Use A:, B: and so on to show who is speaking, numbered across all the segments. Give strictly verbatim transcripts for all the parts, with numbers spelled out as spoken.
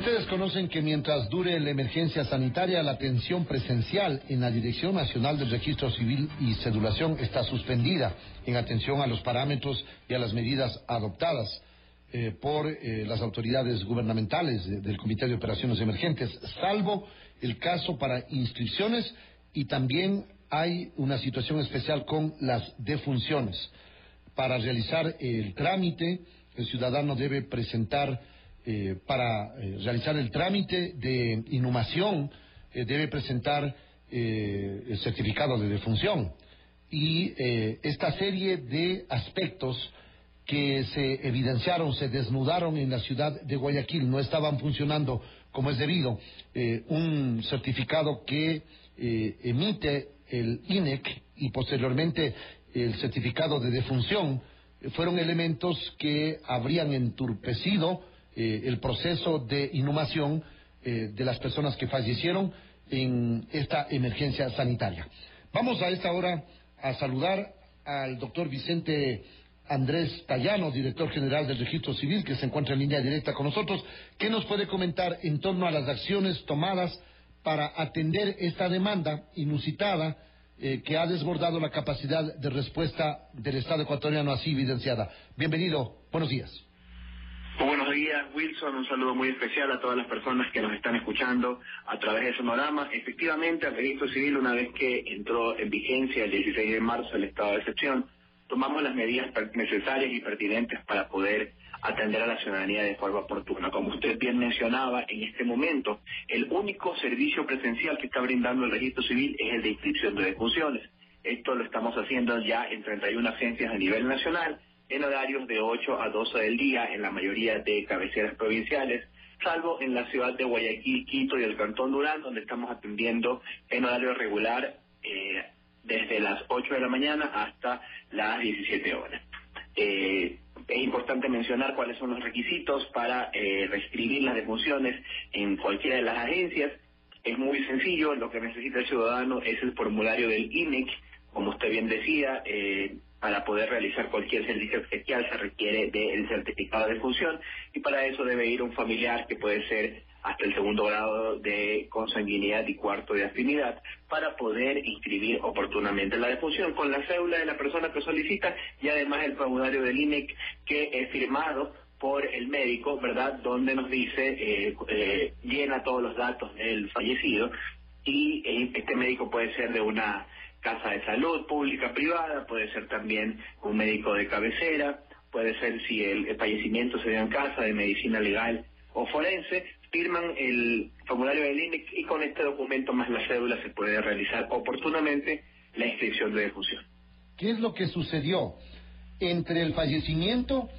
A: Ustedes conocen que mientras dure la emergencia sanitaria, la atención presencial en la Dirección Nacional del Registro Civil y Cedulación está suspendida en atención a los parámetros y a las medidas adoptadas eh, por eh, las autoridades gubernamentales de, del Comité de Operaciones Emergentes, salvo el caso para inscripciones, y también hay una situación especial con las defunciones. Para realizar el trámite, el ciudadano debe presentar Eh, para eh, realizar el trámite de inhumación, eh, debe presentar eh, el certificado de defunción y eh, esta serie de aspectos que se evidenciaron, se desnudaron en la ciudad de Guayaquil, no estaban funcionando como es debido. Eh, un certificado que eh, emite el I N E C y posteriormente el certificado de defunción eh, fueron elementos que habrían entorpecido Eh, el proceso de inhumación eh, de las personas que fallecieron en esta emergencia sanitaria. Vamos a esta hora a saludar al doctor Vicente Andrés Tallano, director general del Registro Civil, que se encuentra en línea directa con nosotros. ¿Qué nos puede comentar en torno a las acciones tomadas para atender esta demanda inusitada eh, que ha desbordado la capacidad de respuesta del Estado ecuatoriano así evidenciada? Bienvenido, buenos días.
B: Buenos días, Wilson. Un saludo muy especial a todas las personas que nos están escuchando a través de Sonorama. Efectivamente, el Registro Civil, una vez que entró en vigencia el dieciséis de marzo el estado de excepción, tomamos las medidas necesarias y pertinentes para poder atender a la ciudadanía de forma oportuna. Como usted bien mencionaba, en este momento, el único servicio presencial que está brindando el Registro Civil es el de inscripción de defunciones. Esto lo estamos haciendo ya en treinta y una agencias a nivel nacional, en horarios de ocho a doce del día en la mayoría de cabeceras provinciales, salvo en la ciudad de Guayaquil, Quito y el Cantón Durán, donde estamos atendiendo en horario regular eh, desde las ocho de la mañana hasta las diecisiete horas. Eh, es importante mencionar cuáles son los requisitos para eh, reescribir las defunciones en cualquiera de las agencias. Es muy sencillo, lo que necesita el ciudadano es el formulario del I N E C, como usted bien decía. eh, Para poder realizar cualquier servicio especial se requiere del certificado de defunción, y para eso debe ir un familiar que puede ser hasta el segundo grado de consanguinidad y cuarto de afinidad para poder inscribir oportunamente la defunción con la cédula de la persona que solicita y además el formulario del I N E C que es firmado por el médico, ¿verdad?, donde nos dice, eh, eh, llena todos los datos del fallecido, y eh, este médico puede ser de una casa de salud pública, privada, puede ser también un médico de cabecera, puede ser, si el, el fallecimiento se dio en casa, de medicina legal o forense. Firman el formulario del I N E C y con este documento más la cédula se puede realizar oportunamente la inscripción de defunción.
A: ¿Qué es lo que sucedió entre el fallecimiento,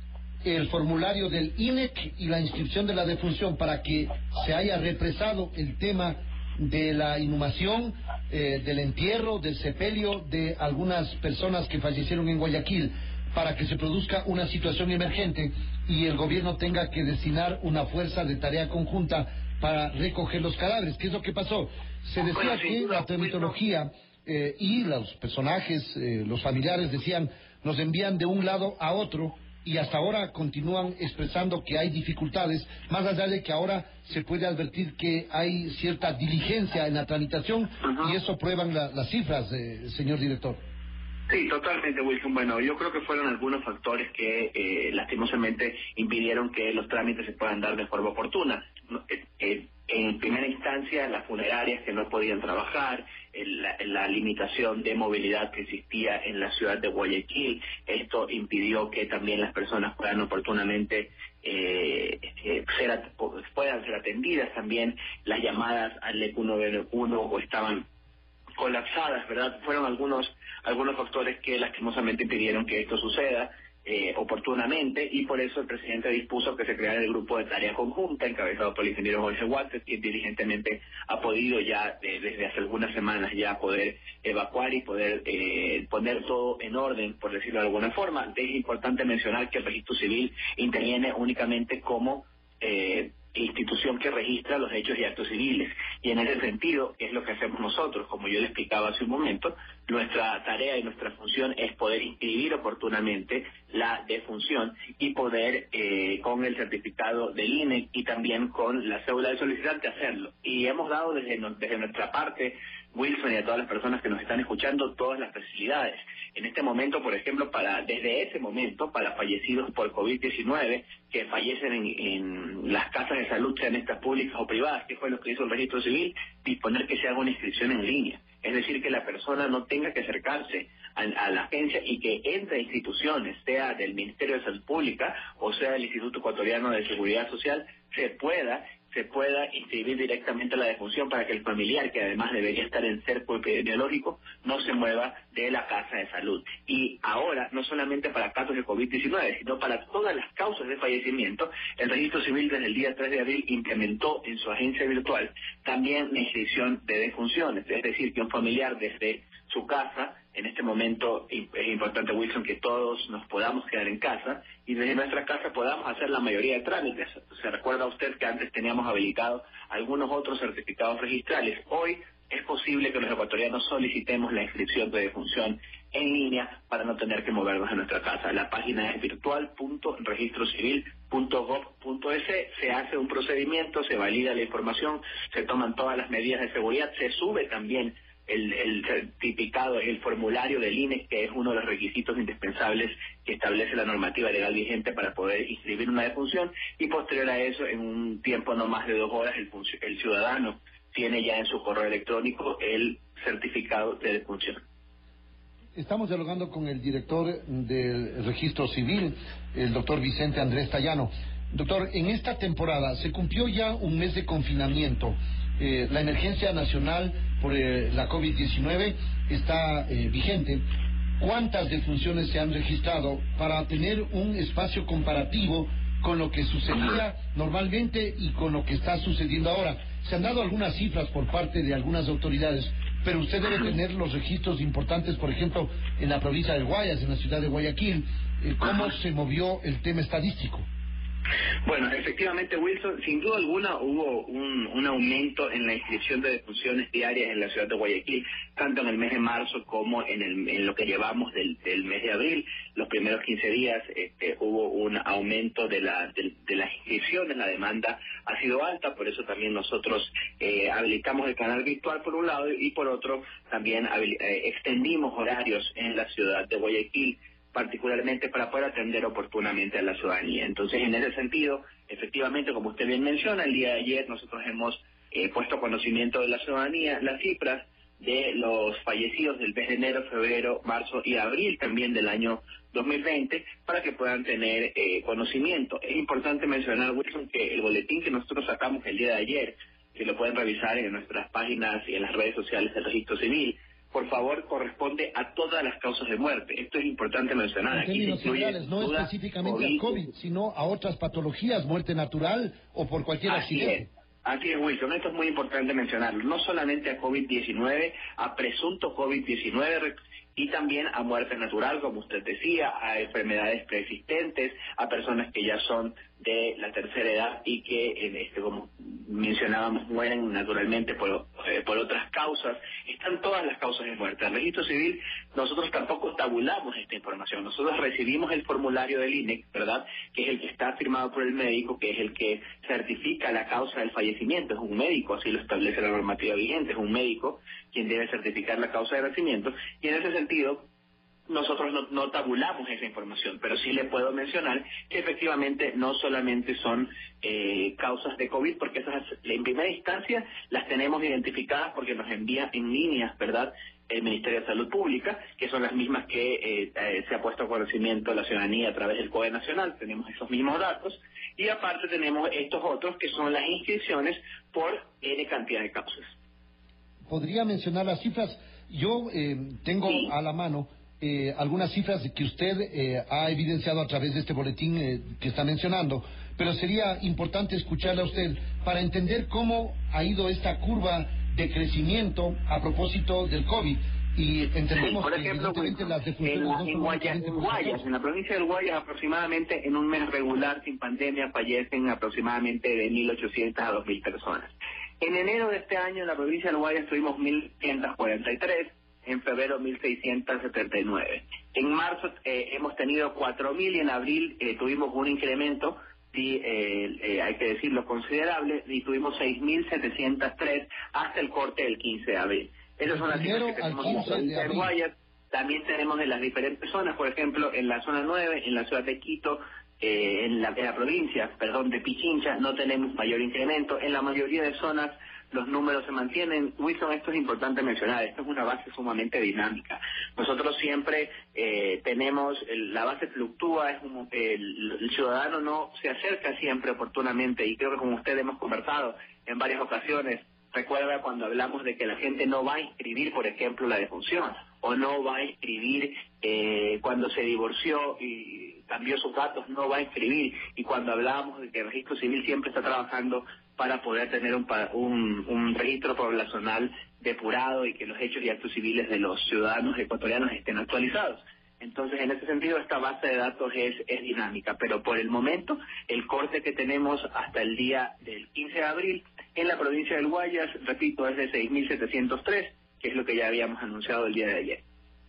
A: el formulario del I N E C y la inscripción de la defunción para que se haya represado el tema de la inhumación, eh, del entierro, del sepelio de algunas personas que fallecieron en Guayaquil, para que se produzca una situación emergente y el gobierno tenga que destinar una fuerza de tarea conjunta para recoger los cadáveres? ¿Qué es lo que pasó? Se decía que la terminología eh, y los personajes, eh, los familiares decían, nos envían de un lado a otro, y hasta ahora continúan expresando que hay dificultades, más allá de que ahora se puede advertir que hay cierta diligencia en la tramitación. Uh-huh. Y eso prueban la, las cifras, eh, señor director.
B: Sí, totalmente, Wilson. Bueno, yo creo que fueron algunos factores que eh, lastimosamente impidieron que los trámites se puedan dar de forma oportuna. Eh, eh, en primera instancia, las funerarias que no podían trabajar, el, la, la limitación de movilidad que existía en la ciudad de Guayaquil. Esto impidió que también las personas puedan oportunamente eh, eh, ser, puedan ser atendidas. También las llamadas al E C U nueve uno o estaban colapsadas, ¿verdad? Fueron algunos algunos factores que lastimosamente impidieron que esto suceda eh, oportunamente, y por eso el presidente dispuso que se creara el grupo de tarea conjunta encabezado por el ingeniero Jorge Walter, quien diligentemente ha podido ya eh, desde hace algunas semanas ya poder evacuar y poder eh, poner todo en orden, por decirlo de alguna forma. Es importante mencionar que el Registro Civil interviene únicamente como eh, institución que registra los hechos y actos civiles. Y en ese sentido es lo que hacemos nosotros. Como yo le explicaba hace un momento, nuestra tarea y nuestra función es poder inscribir oportunamente la defunción y poder, eh, con el certificado del I N E y también con la cédula del solicitante, hacerlo. Y hemos dado desde, no, desde nuestra parte, Wilson, y a todas las personas que nos están escuchando, todas las facilidades. En este momento, por ejemplo, para desde ese momento, para fallecidos por COVID diecinueve, que fallecen en, en las casas de salud, sean estas públicas o privadas, que fue lo que hizo el registro civil, disponer que se haga una inscripción en línea. Es decir, que la persona no tenga que acercarse a, a la agencia y que entre instituciones, sea del Ministerio de Salud Pública o sea del Instituto Ecuatoriano de Seguridad Social, se pueda se pueda inscribir directamente a la defunción para que el familiar, que además debería estar en cerco epidemiológico, no se mueva de la casa de salud. Y ahora, no solamente para casos de COVID diecinueve, sino para todas las causas de fallecimiento, el Registro Civil desde el día tres de abril implementó en su agencia virtual también la inscripción de defunciones, es decir, que un familiar desde su casa, en este momento es importante, Wilson, que todos nos podamos quedar en casa y desde nuestra casa podamos hacer la mayoría de trámites. Se recuerda usted que antes teníamos habilitados algunos otros certificados registrales. Hoy es posible que los ecuatorianos solicitemos la inscripción de defunción en línea para no tener que movernos a nuestra casa. La página es virtual punto registro civil punto gov punto es, se hace un procedimiento, se valida la información, se toman todas las medidas de seguridad, se sube también El, el certificado, el formulario del I N E, que es uno de los requisitos indispensables que establece la normativa legal vigente para poder inscribir una defunción, y posterior a eso, en un tiempo no más de dos horas, el, el ciudadano tiene ya en su correo electrónico el certificado de defunción.
A: Estamos dialogando con el director del Registro Civil, el doctor Vicente Andrés Tallano. Doctor, en esta temporada se cumplió ya un mes de confinamiento. Eh, la emergencia nacional por eh, la COVID diecinueve está eh, vigente. ¿Cuántas defunciones se han registrado para tener un espacio comparativo con lo que sucedía normalmente y con lo que está sucediendo ahora? Se han dado algunas cifras por parte de algunas autoridades, pero usted debe tener los registros importantes, por ejemplo, en la provincia de Guayas, en la ciudad de Guayaquil. Eh, ¿Cómo se movió el tema estadístico?
B: Bueno, efectivamente, Wilson, sin duda alguna hubo un, un aumento en la inscripción de defunciones diarias en la ciudad de Guayaquil, tanto en el mes de marzo como en, el, en lo que llevamos del, del mes de abril. Los primeros quince días este, hubo un aumento de la, de, de las inscripciones, la demanda ha sido alta, por eso también nosotros eh, habilitamos el canal virtual por un lado y por otro también eh, extendimos horarios en la ciudad de Guayaquil, particularmente para poder atender oportunamente a la ciudadanía. Entonces, en ese sentido, efectivamente, como usted bien menciona, el día de ayer nosotros hemos eh, puesto a conocimiento de la ciudadanía las cifras de los fallecidos del mes de enero, febrero, marzo y abril también del año dos mil veinte, para que puedan tener eh, conocimiento. Es importante mencionar, Wilson, que el boletín que nosotros sacamos el día de ayer, que lo pueden revisar en nuestras páginas y en las redes sociales del Registro Civil, por favor, corresponde a todas las causas de muerte. Esto es importante mencionar.
A: En términos generales, no específicamente al COVID, sino a otras patologías, muerte natural o por cualquier
B: Así
A: accidente.
B: Es. Así es, Wilson. Esto es muy importante mencionarlo. No solamente a COVID diecinueve, a presunto COVID diecinueve y también a muerte natural, como usted decía, a enfermedades preexistentes, a personas que ya son de la tercera edad y que, este, como mencionábamos, mueren naturalmente por, eh, por otras causas. Están todas las causas de muerte. El Registro Civil, nosotros tampoco tabulamos esta información. Nosotros recibimos el formulario del I N E C, ¿verdad?, que es el que está firmado por el médico, que es el que certifica la causa del fallecimiento. Es un médico, así lo establece la normativa vigente, es un médico quien debe certificar la causa de nacimiento, y en ese sentido nosotros no, no tabulamos esa información, pero sí le puedo mencionar que efectivamente no solamente son eh, causas de COVID, porque esas en primera instancia las tenemos identificadas porque nos envía en líneas, ¿verdad?, el Ministerio de Salud Pública, que son las mismas que eh, eh, se ha puesto a conocimiento de la ciudadanía a través del COE Nacional. Tenemos esos mismos datos, y aparte tenemos estos otros que son las inscripciones por N cantidad de causas.
A: ¿Podría mencionar las cifras? Yo eh, tengo sí. a la mano eh, algunas cifras que usted eh, ha evidenciado a través de este boletín eh, que está mencionando, pero sería importante escucharla a usted para entender cómo ha ido esta curva de crecimiento a propósito del COVID. Y entendemos
B: sí, por
A: que
B: ejemplo,
A: evidentemente las defunciones
B: en, la,
A: no
B: en,
A: son
B: Guayas,
A: únicamente
B: en
A: por
B: Guayas,
A: causa.
B: en la provincia del Guayas, aproximadamente en un mes regular sin pandemia fallecen aproximadamente de mil ochocientas a dos mil personas. En enero de este año en la provincia del Guayas tuvimos mil ciento cuarenta y tres, en febrero mil seiscientos setenta y nueve. En marzo eh, hemos tenido cuatro mil y en abril eh, tuvimos un incremento, sí, eh, eh, hay que decirlo, considerable, y tuvimos seis mil setecientos tres hasta el corte del quince de abril. Esas son las cifras que tenemos en la provincia del Guayas. También tenemos en las diferentes zonas, por ejemplo, en la zona nueve, en la ciudad de Quito, eh, en, la, en la provincia, perdón, de Pichincha, no tenemos mayor incremento. En la mayoría de zonas los números se mantienen. Wilson, esto es importante mencionar, esto es una base sumamente dinámica. Nosotros siempre eh, tenemos, el, la base fluctúa, es un, el, el ciudadano no se acerca siempre oportunamente, y creo que con usted hemos conversado en varias ocasiones. Recuerda cuando hablamos de que la gente no va a inscribir, por ejemplo, la defunción, o no va a inscribir eh, cuando se divorció y cambió sus datos, no va a inscribir, y cuando hablábamos de que el registro civil siempre está trabajando para poder tener un, un, un registro poblacional depurado y que los hechos y actos civiles de los ciudadanos ecuatorianos estén actualizados. Entonces, en ese sentido, esta base de datos es, es dinámica, pero por el momento, el corte que tenemos hasta el día del quince de abril en la provincia del Guayas, repito, es de seis mil setecientos tres, que es lo que ya habíamos anunciado el día de ayer.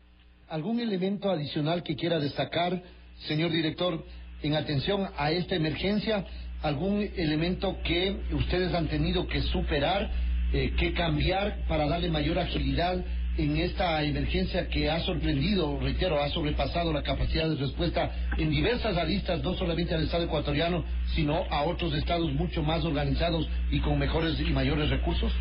A: ¿Algún elemento adicional que quiera destacar, señor director, en atención a esta emergencia? ¿Algún elemento que ustedes han tenido que superar, eh, que cambiar para darle mayor agilidad en esta emergencia que ha sorprendido, reitero, ha sobrepasado la capacidad de respuesta en diversas aristas, no solamente al Estado ecuatoriano, sino a otros estados mucho más organizados y con mejores y mayores recursos?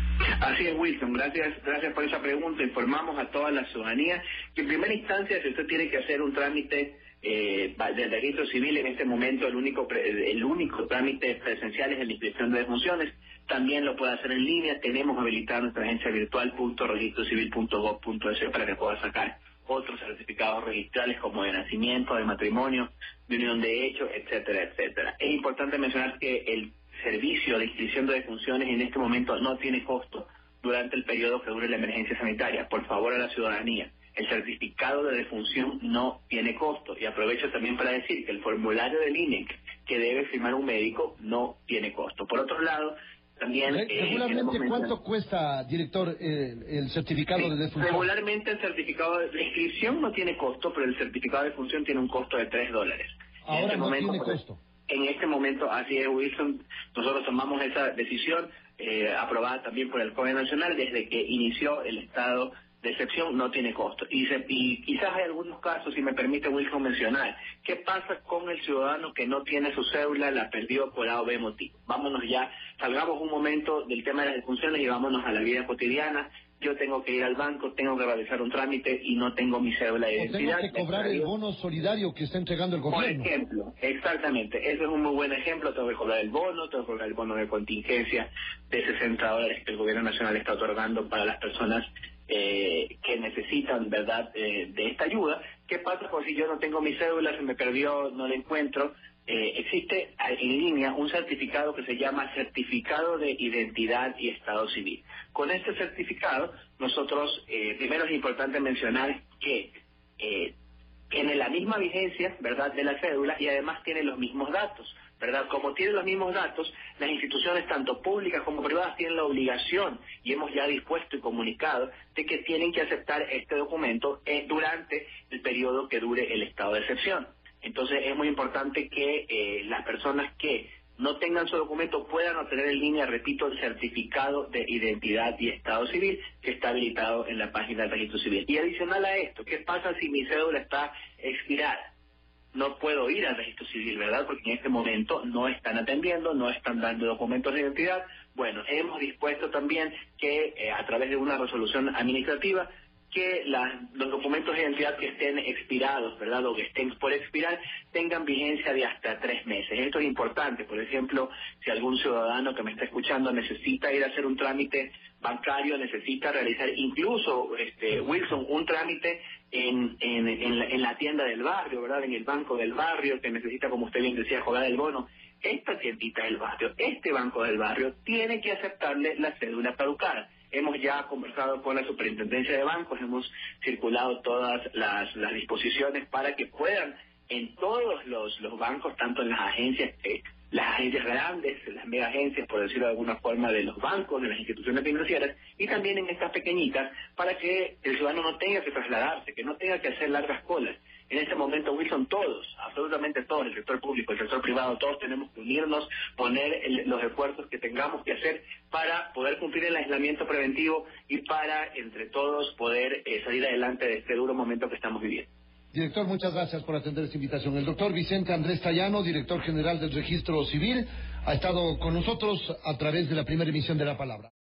B: Así es, Wilson, gracias gracias por esa pregunta. Informamos a toda la ciudadanía que en primera instancia, si usted tiene que hacer un trámite eh, del registro civil, en este momento el único el único trámite presencial es la inscripción de defunciones. También lo puede hacer en línea. Tenemos habilitada nuestra agencia virtual punto registro civil punto gov punto es para que pueda sacar otros certificados registrales como de nacimiento, de matrimonio, de unión de hechos, etcétera, etcétera. Es importante mencionar que el servicio de inscripción de defunciones en este momento no tiene costo durante el periodo que dure la emergencia sanitaria. Por favor, a la ciudadanía, el certificado de defunción no tiene costo. Y aprovecho también para decir que el formulario del I N E C que debe firmar un médico no tiene costo. Por otro lado, también...
A: Re
B: eh,
A: regularmente, ¿cuánto cuesta, director, eh, el certificado sí, de defunción?
B: Regularmente el certificado de inscripción no tiene costo, pero el certificado de defunción tiene un costo de tres dólares.
A: Ahora
B: este
A: no
B: momento,
A: tiene
B: pues,
A: costo.
B: En este momento, así es, Wilson, nosotros tomamos esa decisión, eh, aprobada también por el COE Nacional, desde que inició el estado de excepción, no tiene costo. Y, se, y quizás hay algunos casos, si me permite, Wilson, mencionar, ¿qué pasa con el ciudadano que no tiene su cédula, la perdió por A o B motivo? Vámonos ya, salgamos un momento del tema de las defunciones y vámonos a la vida cotidiana. Yo tengo que ir al banco, tengo que realizar un trámite y no tengo mi cédula de identidad.
A: O tengo que cobrar el bono solidario que está entregando el gobierno.
B: Por ejemplo, exactamente, ese es un muy buen ejemplo. Tengo que cobrar el bono, tengo que cobrar el bono de contingencia de sesenta dólares que el gobierno nacional está otorgando para las personas eh, que necesitan, ¿verdad?, eh, de esta ayuda. ¿Qué pasa por si yo no tengo mi cédula, se me perdió, no la encuentro? Eh, existe en línea un certificado que se llama Certificado de Identidad y Estado Civil. Con este certificado, nosotros, eh, primero es importante mencionar que eh, tiene la misma vigencia, ¿verdad?, de la cédula, y además tiene los mismos datos, ¿verdad? Como tiene los mismos datos, las instituciones tanto públicas como privadas tienen la obligación, y hemos ya dispuesto y comunicado, de que tienen que aceptar este documento eh, durante el periodo que dure el estado de excepción. Entonces es muy importante que eh, las personas que no tengan su documento puedan obtener en línea, repito, el certificado de identidad y estado civil que está habilitado en la página del registro civil. Y adicional a esto, ¿qué pasa si mi cédula está expirada? No puedo ir al registro civil, ¿verdad? Porque en este momento no están atendiendo, no están dando documentos de identidad. Bueno, hemos dispuesto también que eh, a través de una resolución administrativa que las, los documentos de identidad que estén expirados, ¿verdad?, o que estén por expirar, tengan vigencia de hasta tres meses. Esto es importante. Por ejemplo, si algún ciudadano que me está escuchando necesita ir a hacer un trámite bancario, necesita realizar incluso, este, Wilson, un trámite en, en, en, la, en la tienda del barrio, ¿verdad?, en el banco del barrio, que necesita, como usted bien decía, cobrar el bono, esta tiendita del barrio, este banco del barrio, tiene que aceptarle la cédula caducada. hemos ya conversado con la Superintendencia de Bancos, hemos circulado todas las, las disposiciones para que puedan en todos los, los bancos, tanto en las agencias, eh, las agencias grandes, las mega agencias, por decirlo de alguna forma, de los bancos, de las instituciones financieras, y también en estas pequeñitas, para que el ciudadano no tenga que trasladarse, que no tenga que hacer largas colas. En este momento, Wilson, todos, absolutamente todos, el sector público, el sector privado, todos tenemos que unirnos, poner el, los esfuerzos que tengamos que hacer para poder cumplir el aislamiento preventivo y para, entre todos, poder eh, salir adelante de este duro momento que estamos viviendo.
A: Director, muchas gracias por atender esta invitación. El doctor Vicente Andrés Tallano, director general del Registro Civil, ha estado con nosotros a través de la primera emisión de La Palabra.